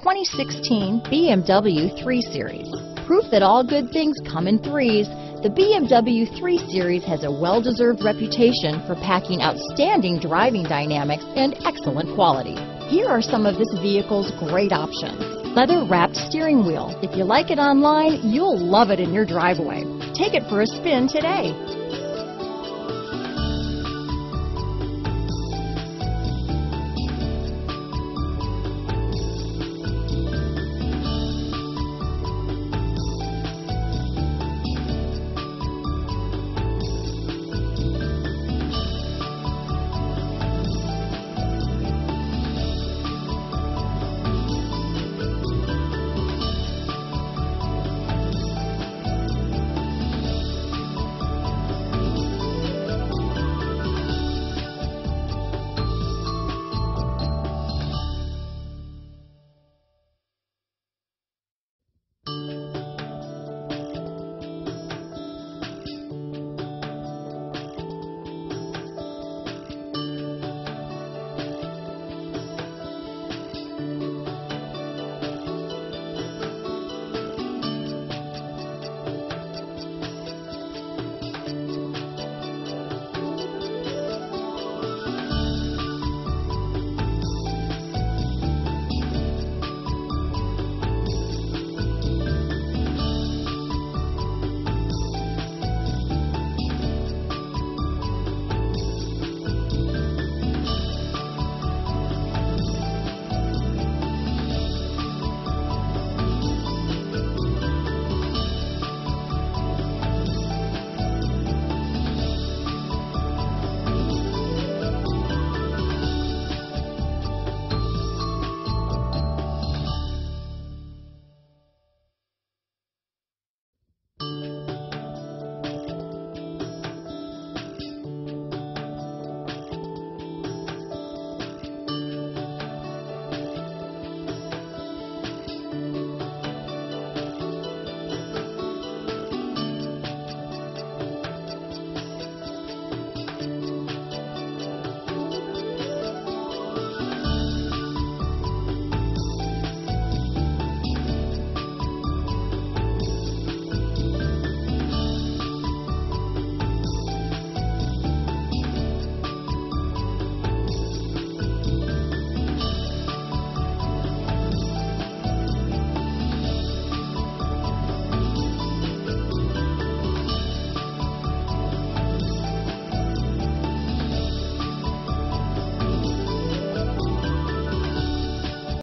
2016 BMW 3 Series. Proof that all good things come in threes, the BMW 3 Series has a well-deserved reputation for packing outstanding driving dynamics and excellent quality. Here are some of this vehicle's great options: leather-wrapped steering wheel. If you like it online, you'll love it in your driveway. Take it for a spin today.